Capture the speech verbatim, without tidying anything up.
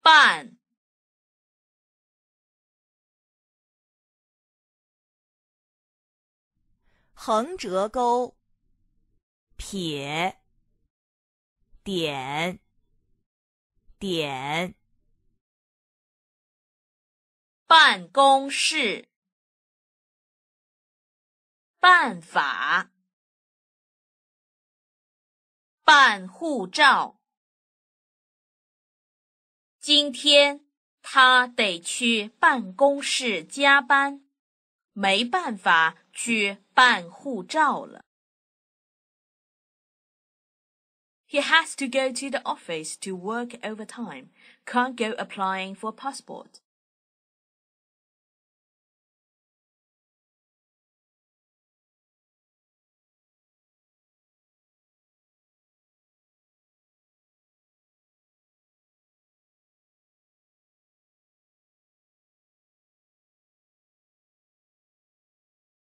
半横折钩，撇，点，点。 办公室，办法，办护照。今天他得去办公室加班，没办法去办护照了。He has to go to the office to work overtime, can't go applying for a passport.